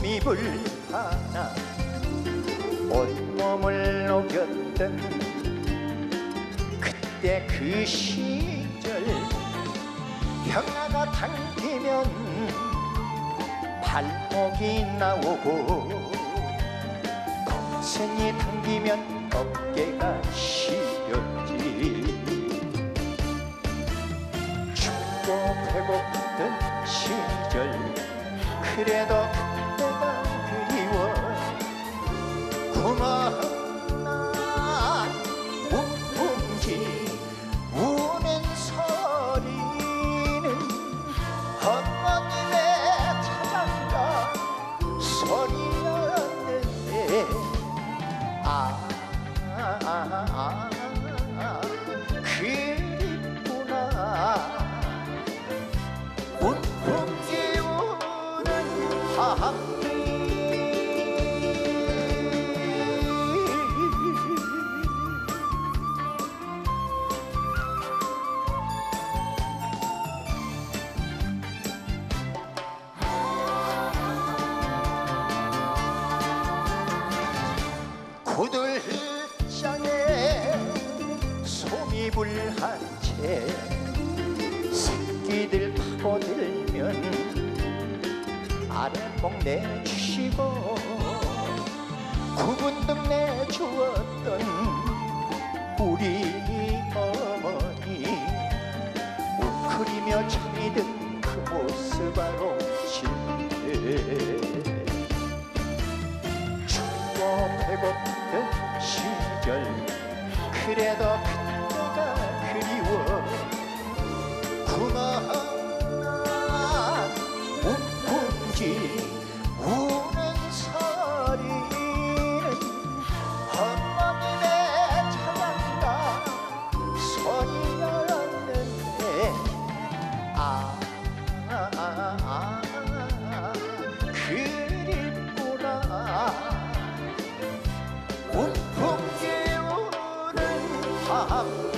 솜잎을 하나 온몸을 녹였던 그때 그 시절 평야가 당기면 발목이 나오고 겁쟁이 당기면 어깨가 시렸지. 춥고 배고픈 시절 그래도 그때가 그리워. 구멍난 웅웅지 우는 소리는 어머님의 자장가 소리였는데 그립구나. 웅웅지 우는 하함 구들장에 솜잎을 한 채 새끼들 파고들면 아랫목 내주시고 구분등 내주었던 우리 어머니 웅크리며 잠이 든 그 모습 아롱실에 배고픈 시절 그래도 그때가 그리워. 구멍난 웅웅지 우는 소리는 어머님의 자장가 소리였는데 그립구나. 웅웅지 우는 밤이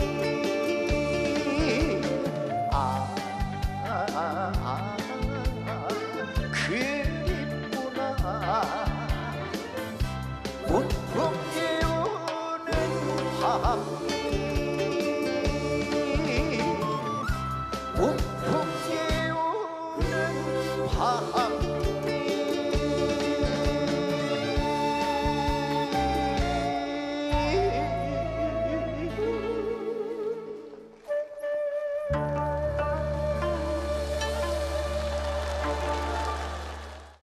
그립구나. 웅웅지 우는 밤이